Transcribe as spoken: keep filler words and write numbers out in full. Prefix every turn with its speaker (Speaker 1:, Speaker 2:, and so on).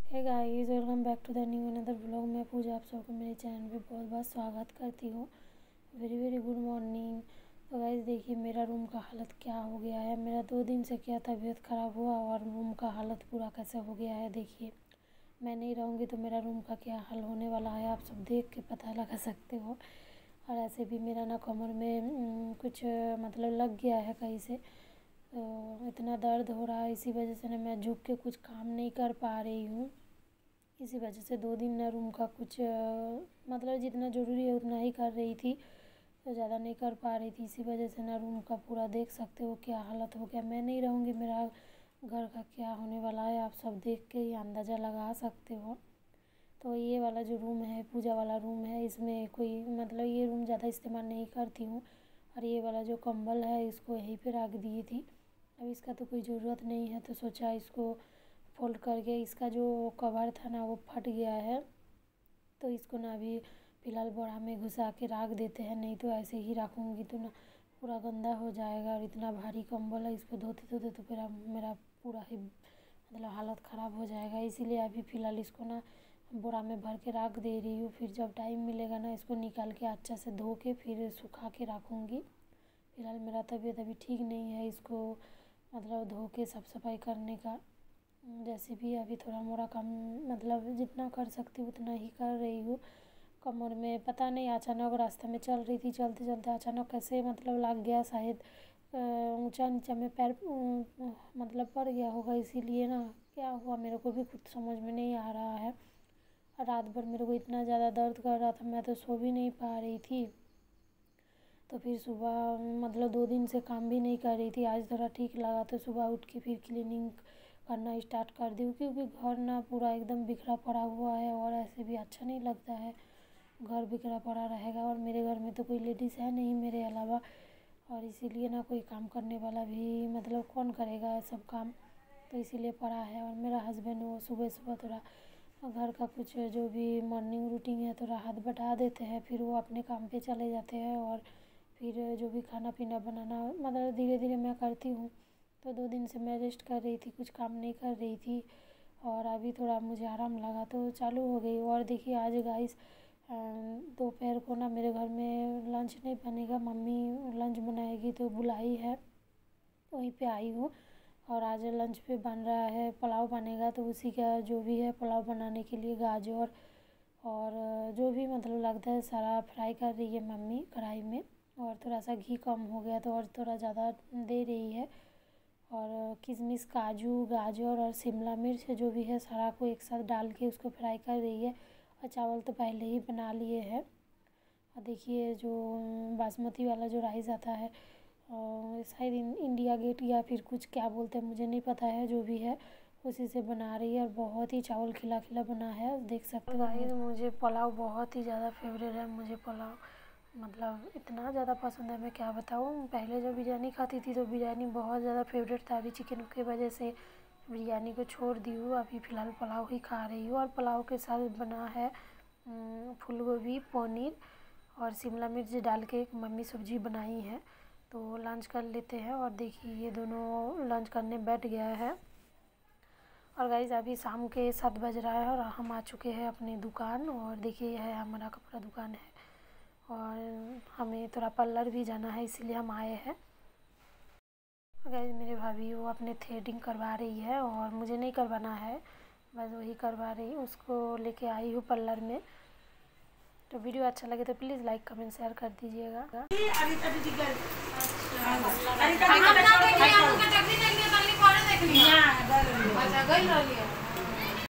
Speaker 1: Hey guys, welcome back to the new another vlog. मैं पूजा आप सबको मेरे चैनल पे बहुत बहुत स्वागत करती हूँ। Very very good morning. तो गाइस देखिए मेरा रूम का हालत क्या हो गया है। मेरा दो दिन से क्या तबीयत ख़राब हुआ और रूम का हालत पूरा कैसे हो गया है। देखिए मैं नहीं रहूँगी तो मेरा रूम का क्या हाल होने वाला है, आप सब देख के पता लगा सकते हो। और ऐसे भी मेरा ना कमर में कुछ मतलब लग गया है कहीं से, तो इतना दर्द हो रहा है। इसी वजह से ना मैं झुक के कुछ काम नहीं कर पा रही हूँ। इसी वजह से दो दिन ना रूम का कुछ मतलब जितना ज़रूरी है उतना ही कर रही थी, तो ज़्यादा नहीं कर पा रही थी। इसी वजह से ना रूम का पूरा देख सकते हो क्या हालत हो गया। मैं नहीं रहूँगी, मेरा घर का क्या होने वाला है आप सब देख के ही अंदाज़ा लगा सकते हो। तो ये वाला जो रूम है, पूजा वाला रूम है, इसमें कोई मतलब ये रूम ज़्यादा इस्तेमाल नहीं करती हूँ। और ये वाला जो कंबल है इसको यहीं पे रख दी थी। अब इसका तो कोई ज़रूरत नहीं है, तो सोचा इसको फोल्ड करके, इसका जो कवर था ना वो फट गया है, तो इसको ना अभी फ़िलहाल बोरा में घुसा के रख देते हैं। नहीं तो ऐसे ही रखूँगी तो ना पूरा गंदा हो जाएगा। और इतना भारी कंबल है, इसको धोते धोते तो फिर मेरा पूरा ही मतलब हालत ख़राब हो जाएगा। इसीलिए अभी फ़िलहाल इसको ना बोरा में भर के रख दे रही हूँ। फिर जब टाइम मिलेगा ना इसको निकाल के अच्छा से धो के फिर सुखा के रखूँगी। फ़िलहाल मेरा तबीयत अभी ठीक नहीं है, इसको मतलब धो के साफ़ सफाई करने का जैसे भी अभी थोड़ा मोड़ा काम मतलब जितना कर सकती हूँ उतना ही कर रही हूँ। कमर में पता नहीं अचानक रास्ते में चल रही थी, चलते चलते अचानक कैसे मतलब लग गया, शायद ऊंचा नीचा में पैर मतलब पड़ गया होगा। इसीलिए ना क्या हुआ मेरे को भी कुछ समझ में नहीं आ रहा है। रात भर मेरे को इतना ज़्यादा दर्द कर रहा था, मैं तो सो भी नहीं पा रही थी। तो फिर सुबह मतलब दो दिन से काम भी नहीं कर रही थी, आज थोड़ा ठीक लगा तो सुबह उठ के फिर क्लीनिंग करना स्टार्ट कर दी। क्योंकि घर ना पूरा एकदम बिखरा पड़ा हुआ है और ऐसे भी अच्छा नहीं लगता है घर बिखरा पड़ा रहेगा। और मेरे घर में तो कोई लेडीज़ है नहीं मेरे अलावा, और इसीलिए ना कोई काम करने वाला भी मतलब कौन करेगा सब काम, तो इसीलिए पड़ा है। और मेरा हस्बैंड वो सुबह सुबह थोड़ा घर का कुछ जो भी मॉर्निंग रूटीन है थोड़ा हाथ बटा देते हैं, फिर वो अपने काम पे चले जाते हैं। और फिर जो भी खाना पीना बनाना मतलब धीरे धीरे मैं करती हूँ। तो दो दिन से मैं रेस्ट कर रही थी, कुछ काम नहीं कर रही थी, और अभी थोड़ा मुझे आराम लगा तो चालू हो गई। और देखिए आज गाइस दोपहर को ना मेरे घर में लंच नहीं बनेगा, मम्मी लंच बनाएगी तो बुलाई है, वहीं पे आई हूँ। और आज लंच पे बन रहा है पुलाव बनेगा, तो उसी का जो भी है पुलाव बनाने के लिए गाजर और जो भी मतलब लगता है सारा फ्राई कर रही है मम्मी कढ़ाई में। और थोड़ा सा घी कम हो गया तो और थोड़ा ज़्यादा दे रही है। और किशमिश, काजू, गाजर और शिमला मिर्च जो भी है सारा को एक साथ डाल के उसको फ्राई कर रही है। और चावल तो पहले ही बना लिए हैं। और देखिए जो बासमती वाला जो राइस आता है शायद इंडिया गेट या फिर कुछ क्या बोलते हैं मुझे नहीं पता है, जो भी है उसी से बना रही है। और बहुत ही चावल खिला खिला बना है, देख सकते हो गाइस। मुझे पुलाव बहुत ही ज़्यादा फेवरेट है, मुझे पुलाव मतलब इतना ज़्यादा पसंद है मैं क्या बताऊँ। पहले जब बिरयानी खाती थी तो बिरयानी बहुत ज़्यादा फेवरेट था, अभी चिकन की वजह से बिरयानी को छोड़ दी हूँ। अभी फ़िलहाल पुलाव ही खा रही हूँ। और पुलाव के साथ बना है फूल गोभी, पनीर और शिमला मिर्च डाल के एक मम्मी सब्जी बनाई है। तो लंच कर लेते हैं। और देखिए ये दोनों लंच करने बैठ गया है। और गाइस अभी शाम के सात बज रहा है और हम आ चुके हैं अपनी दुकान। और देखिए यह है हमारा कपड़ा दुकान है, और हमें थोड़ा पार्लर भी जाना है इसीलिए हम आए हैं। गाइस मेरे भाभी वो अपने थ्रेडिंग करवा रही है और मुझे नहीं करवाना है, बस वही करवा रही, उसको लेके आई हूँ पार्लर में। तो वीडियो अच्छा लगे तो प्लीज़ लाइक कमेंट शेयर कर दीजिएगा।